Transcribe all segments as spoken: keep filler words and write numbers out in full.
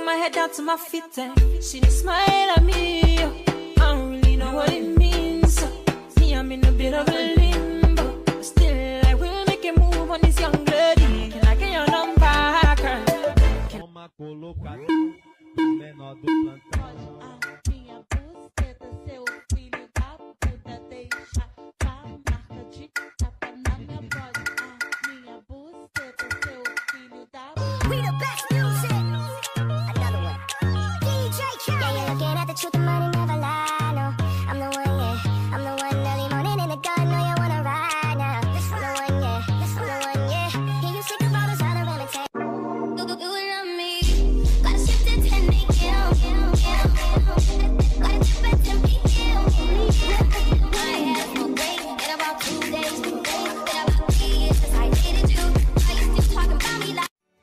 my head down to my feet and she smile at me. I don't really know what it means. Me, I'm in a bit of a limbo. But still, I will make a move on this young lady. Can I get your number, girl? Toma colocado, menor do plantão. Minha buceta, seu filho da puta, deixa a marca de tapa na minha bota. Minha buceta, seu filho da puta. We the best music. Another one. D J Khaled. Yeah, you're looking at the truth, the money never lie. No, I'm the one, yeah. I'm the one early morning in the gun. Know you wanna ride now. I'm the one, yeah. I'm the one, yeah. Hear you sick of all those other women take. Do do do it on me. Gotta shift it and make it. Gotta dip it and make it. I have no break in about two days. Two days. Been about three years since I dated you. Are you still talking about me like?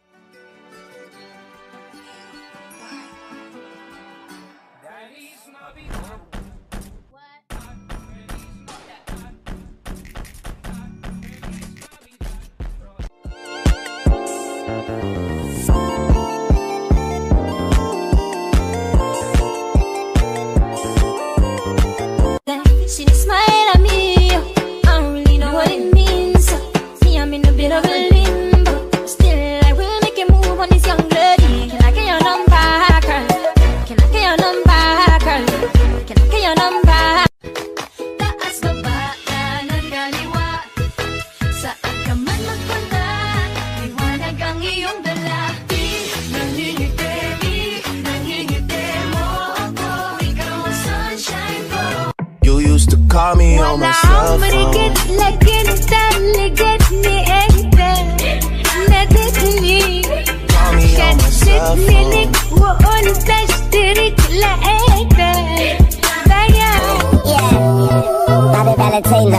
She smile at me. I don't really know what it means. Me, I'm in a bit of a limbo. Still, I will make a move on this young lady. Can I get your number, girl? Can I get your number, girl? Can I get your number? Taas baba ng kaliwa. Saan ka man magpunta, liwanag ang iyong dala. Di nangingiti, di nangingiti mo ako. Ikaw ang sunshine ko. You used to call me on my cell phone. لكن تلقتني انت نادتني شدتني لك وقلت اشترك لقيتك ضيع. Yeah, Bobby Valentino.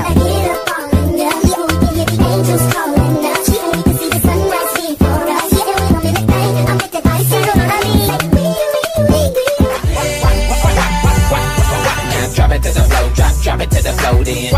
Angels calling out. We can see the sunrise before us. Yeah, we gon' be the thing. I'm with the dice and I mean, now drop it to the floor, drop, drop it to the floor then.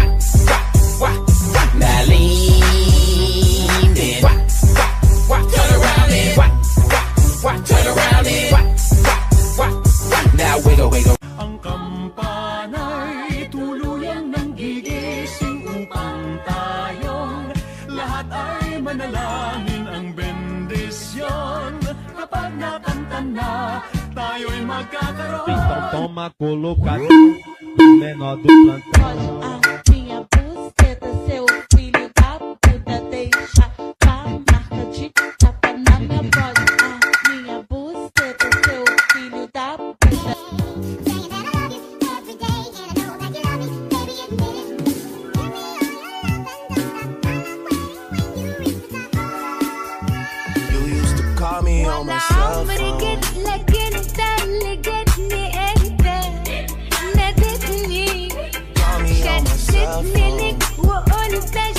Now lean then. Turn around then. Turn around then. Now wiggle, wiggle. Ang kampana'y tuluyang nang gigising upang tayong lahat ay manalangin ang bendisyon. Kapag nakanta na, tayo'y magkakaroon. Então toma colocado, menor do plantão. Minha buceta, seu filho da puta, deixa a marca de tapa na minha bota. Minha buceta, seu filho da puta. saying that I love you every day, and I know that you love me, baby, admit it. Give me all your love and don't stop when you reach the top. You used to call me on my cell phone. لكن تلقتني انت نادتني Call me on my cell شدتني phone. لك وقلت